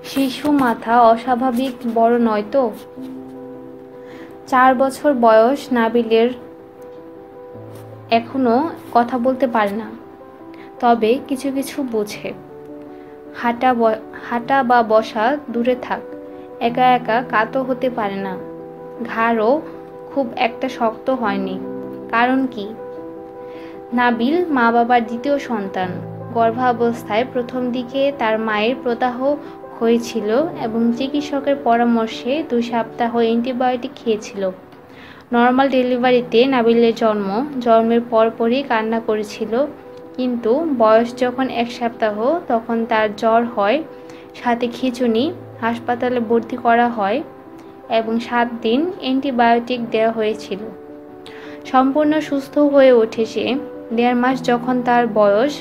শিশু মাথা অস্বাভাবিক বড় নয় তো? 4 বছর বয়স নাবিলের, এখনো কথা বলতে পারে না, তবে কিছু কিছু বোঝে। হাঁটা বা বসা দূরে থাক, একা একা কাতও হতে পারে না। ঘাড়ও খুব একটা শক্ত হয়নি। কারণ কি? নাবিল মা বাবার দ্বিতীয় সন্তান। গর্ভাবস্থায় প্রথম দিকে তার মায়ের প্রদাহ হয়েছিল এবং চিকিৎসকের পরামর্শে 2 সপ্তাহ অ্যান্টিবায়োটিক খেয়েছিল। নর্মাল ডেলিভারিতে নাবিলের জন্মের পরপরই কান্না করেছিল, কিন্তু বয়স যখন 1 সপ্তাহ তখন তার জ্বর হয়, সাথে খিঁচুনি, হাসপাতালে ভর্তি করা হয় এবং 7 দিন অ্যান্টিবায়োটিক দেওয়া হয়েছিল। সম্পূর্ণ সুস্থ হয়ে ওঠে সে 1.5 মাস যখন তার বয়স।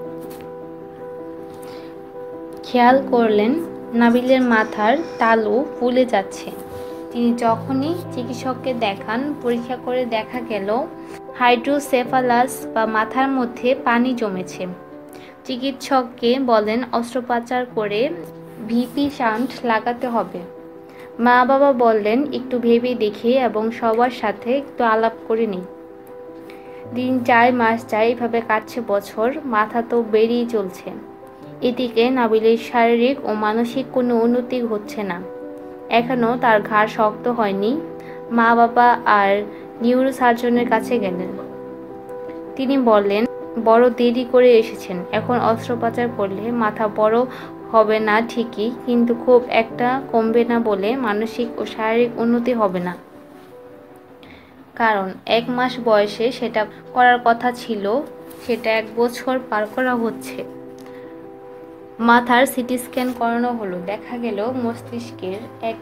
খেয়াল করলেন নাবিলের মাথার তালু ফুলে যাচ্ছে। তিনি যখনই চিকিৎসককে দেখান, পরীক্ষা করে দেখা গেল হাইড্রোসেফালাস বা মাথার মধ্যে পানি জমেছে। চিকিৎসককে বলেন অস্ত্রোপচার করে ভিপি শান্ট লাগাতে হবে। মা বাবা বললেন একটু ভেবে দেখি এবং সবার সাথে একটু আলাপ করে নিই। দিন যায়, মাস যায়, এভাবে কাটছে বছর। মাথা তো বেরিয়ে চলছে। এদিকে নাবিলের শারীরিক ও মানসিক কোনো উন্নতি হচ্ছে না। এখনও তার ঘাড় শক্ত হয়নি। মা বাবা আর নিউরোসার্জনের কাছে গেলেন। তিনি বললেন বড় দেরি করে এসেছেন, এখন অস্ত্রোপচার করলে মাথা বড় হবে না ঠিকই, কিন্তু খুব একটা কমবে না বলে মানসিক ও শারীরিক উন্নতি হবে না। কারণ 1 মাস বয়সে সেটা করার কথা ছিল, সেটা 1 বছর পার করা হচ্ছে। মাথার সিটি স্ক্যান করানো হলো। দেখা গেল মস্তিষ্কে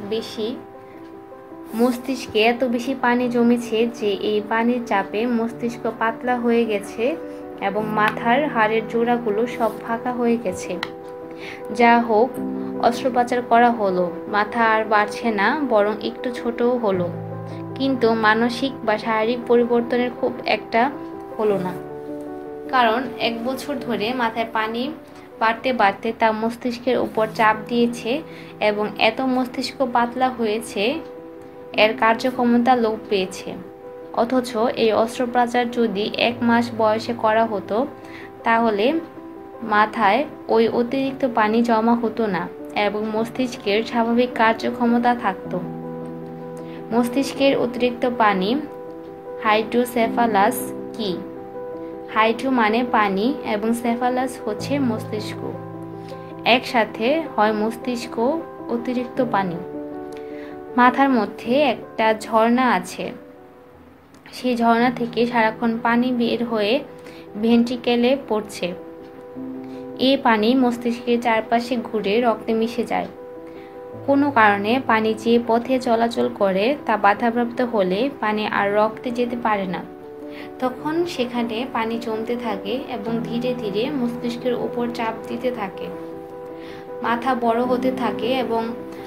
এত বেশি পানি জমেছে যে এই পানির চাপে মস্তিষ্ক পাতলা হয়ে গেছে এবং মাথার হাড়ের জোড়াগুলো সব ফাঁকা হয়ে গেছে। যা হোক, অস্ত্রোপচার করা হলো। মাথা আর বাড়ছে না, বরং একটু ছোটও হলো, কিন্তু মানসিক বা শারীরিক পরিবর্তনের খুব একটা হলো না। কারণ 1 বছর ধরে মাথায় পানি বাড়তে বাড়তে তা মস্তিষ্কের উপর চাপ দিয়েছে এবং এত মস্তিষ্ক পাতলা হয়েছে, এর কার্যক্ষমতা লোপ পেয়েছে। অথচ এই অস্ত্রোপচার যদি 1 মাস বয়সে করা হতো, তাহলে মাথায় ওই অতিরিক্ত পানি জমা হতো না এবং মস্তিষ্কের স্বাভাবিক কার্যক্ষমতা থাকত। মস্তিষ্কের অতিরিক্ত পানি হাইড্রোসেফালাস কি? হাইড্রো মানে পানি এবং সেফালাস হচ্ছে মস্তিষ্ক। একসাথে হয় মস্তিষ্ক অতিরিক্ত পানি। মাথার মধ্যে একটা ঝর্ণা আছে। সেই ঝর্ণা থেকে সারাক্ষণ পানি বের হয়ে ভেন্ট্রিকেলে পড়ছে। এই পানি মস্তিষ্কের চারপাশে ঘুরে রক্তে মিশে যায়। কোনো কারণে পানি যে পথে চলাচল করে তা বাধাপ্রাপ্ত হলে পানি আর রক্তে যেতে পারে না। তখন সেখানে পানি জমতে থাকে এবং ধীরে ধীরে মস্তিষ্কের উপর চাপ দিতে থাকে। মাথা বড় হতে থাকে এবং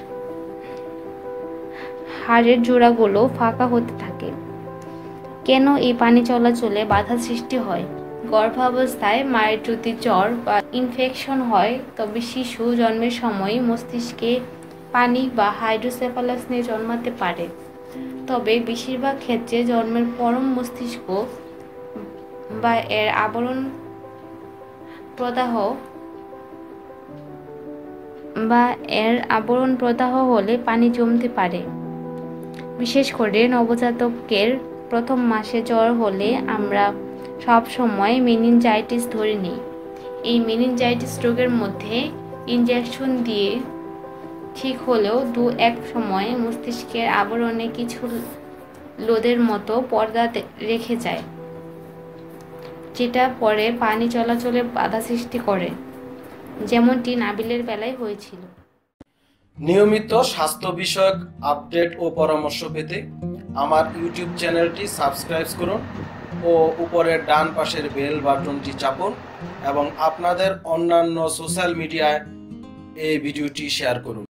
হাড়ের জোড়াগুলো ফাঁকা হতে থাকে। কেন এই পানি চলাচলে বাধা সৃষ্টি হয়? গর্ভাবস্থায় মায়ের যদি জ্বর বা ইনফেকশন হয়, তবে শিশু জন্মের সময় মস্তিষ্কে পানি বা হাইড্রোসেফালাস নিয়ে জন্মাতে পারে। তবে বেশিরভাগ ক্ষেত্রে জন্মের পরম মস্তিষ্ক বা এর আবরণ প্রদাহ হলে পানি জমতে পারে। বিশেষ করে নবজাতকের প্রথম মাসে জ্বর হলে আমরা সব সময় মেনিনজাইটিস ধরে নিই। এই মেনিনজাইটিস রোগের মধ্যে ইনজেকশন দিয়ে ঠিক হলেও 2-1 সময়ে মস্তিষ্কের আবরণে কিছু লোদের মতো পর্দা রেখে যায়, যেটা পরে পানি চলাচলে বাধা সৃষ্টি করে, যেমনটি নাবিলের বেলায় হয়েছিল। নিয়মিত স্বাস্থ্য বিষয়ক আপডেট ও পরামর্শ পেতে আমার ইউটিউব চ্যানেলটি সাবস্ক্রাইব করুন ও উপরের ডান পাশের বেল বাটনটি চাপুন এবং আপনাদের অন্যান্য সোশ্যাল মিডিয়ায় এই ভিডিওটি শেয়ার করুন।